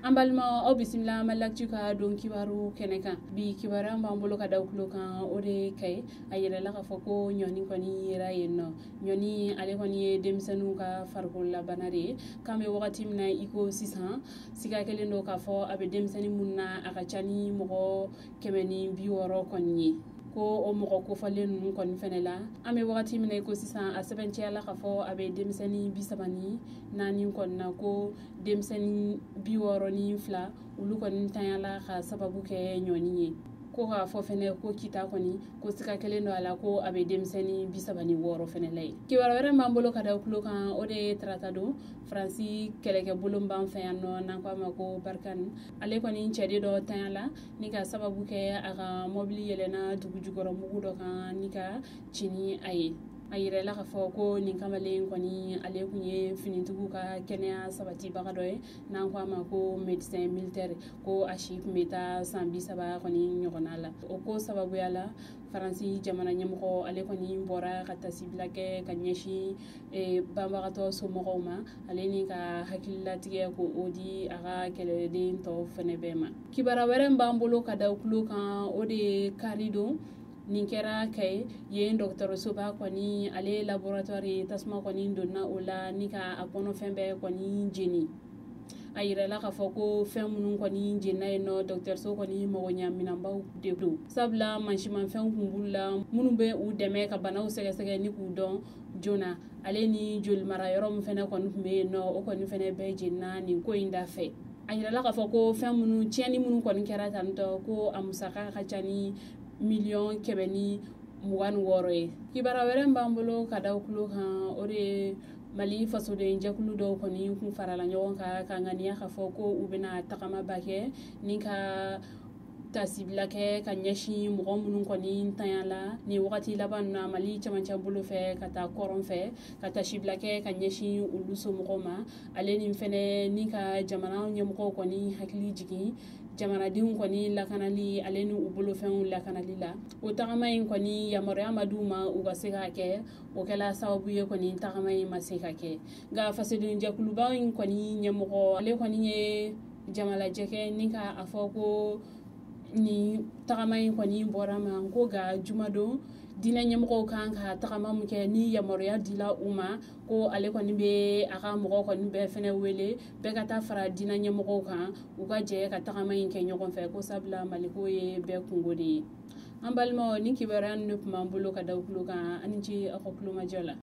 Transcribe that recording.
An balima aw bisimila malakci ka don kibaru kɛnɛ kan bi kibaru b'an bolo ka da kulo kan o de kay a yirala ka fɔ ko ɲɔni kɔni yera yen nɔ ɲɔni ale kɔni ye denmisɛnninw ka farikolola bana de ye k'an bɛ wagati min na i ko sisan siga kelen do k'a fɔ a bɛ denmisɛnnin mun na a ka ca ni mɔgɔ 160 kɔni ye ko o mɔgɔ kofalen ninnu kɔni fɛnɛ la an bɛ wagati min na i ko sisan a sɛbɛncɛyala ka fɔ a bɛ denmisɛnnin 34 kɔni na ko denmisɛnnin 62 olu kɔni tanyala ka sababu kɛ ɲɔni ye ko k'a fɔ fɛnɛ ko kita kɔni ko siga kelen do a la ko a bɛ denmisɛnnin 36 fɛnɛ la ye kibaru wɛrɛ b'an bolo ka da kulo kan o de ye tarata don faransi kɛlɛkɛbolo b'an fɛ yan nɔ n'an k'a ma ko barikani ale kɔni cɛden dɔ tanyala ni ka sababu kɛ a ka mɔbili yɛlɛnna dugu jukɔrɔ mugu dɔ kan ni ka ci ni a ye a yirala ka fɔ ko nin kamalen kɔni ale kun ye finitigiw ka kɛnɛya sabatibaga dɔ ye n'an k'a ma ko médecin militaire ko a si kun bɛ taa san 30 kɔni ɲɔgɔnna la o ko sababuya la faransi jamana ɲɛmɔgɔ ale kɔni bɔra ka tasibila kɛ ka ɲɛsin banbagatɔ somɔgɔw ma ale ni ka hakililatigɛ ko o di a ka kɛlɛden tɔw fɛnɛ bɛɛ ma kibara wɛrɛ b'an bolo ka da kulo kan o de ye kari don nin kɛra kɛ yen dɔgɔtɔrɔsoba kɔni ale laboratoire tasuma kɔni donna o la ni ka a kɔnɔfɛn bɛɛ kɔni jeni a yirala ka fɔ ko fɛn minnu kɔni jenna yen nɔ dɔgɔtɔrɔso kɔni mɔgɔɲaminanbaw de don sabula mansimafɛnw kun b'u la minnu bɛ u dɛmɛ ka banaw sɛgɛsɛgɛ ni k'u dɔn joona ale ni joli mara yɔrɔ min fɛnɛ kɔni kun bɛ yen nɔ o kɔni fɛnɛ bɛɛ jenna nin ko in da fɛ a yirala ka fɔ ko fɛn minnu tiɲɛni minnu kɔni kɛra tantɔ ko a musaka ka ca ni 1,26 ye kibara wɛrɛ b'an bolo ka da kulo kan o de ye mali fasoden jɛkulu dɔw kɔni kun farala ɲɔgɔn kan ka ŋaniya ka fɔ ko u bɛna tagamaba kɛ ni ka tasibila kɛ ka ɲɛsin mɔgɔ minnu kɔni tanyala ni wagati laban na mali camancɛ bolo fɛ ka taa kɔrɔn fɛ ka tasibila kɛ ka ɲɛsin olu somɔgɔw ma ale nin fɛnɛ ni ka jamana ɲɛmɔgɔw kɔni hakili jigin jamanadenw kɔni lakanali ale ni u bolofɛnw lakanali la o tagama in kɔni yamaruya ma d'u ma u ka se k'a kɛ o kɛla sababu ye kɔni tagama in ma se ka kɛ nka fasoden jɛkuluba in kɔni ɲɛmɔgɔ ale kɔni ye jamalajɛ kɛ ni ka a fɔ ko ni tagama in kɔni bɔra ma ko ga jumadon dinɛ ɲɛmɔgɔw kan ka tagama mun kɛ ni yamaruya dila u ma ko ale kɔni bɛ a ka mɔgɔ kɔni bɛɛ fɛnɛ wele bɛɛ ka taa fara dinɛ ɲɛmɔgɔw kan u ka jɛ ka tagama in kɛ ɲɔgɔn fɛ ko sabula maliko ye bɛɛ kungo de ye an balimaw ni kibaruya ninnu tun b'an bolo ka da kulo kan ani ce aw ka kulomajɔ la